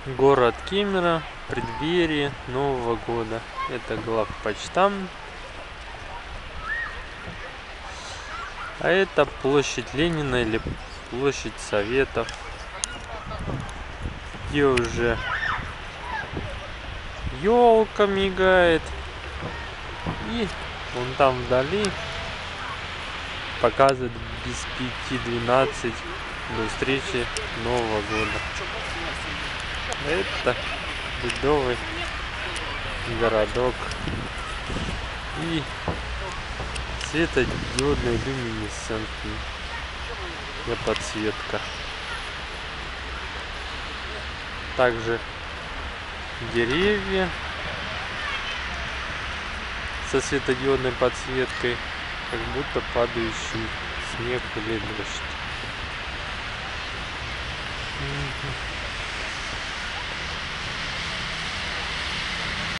Город Кемерово, преддверие Нового года. Это главпочтамт. А это площадь Ленина или площадь Советов, где уже елка мигает. И вон там вдали показывает без 5:12 до встречи Нового года. Это ледовый городок и светодиодная люминесцентная подсветка. Также деревья со светодиодной подсветкой, как будто падающий снег или дождь.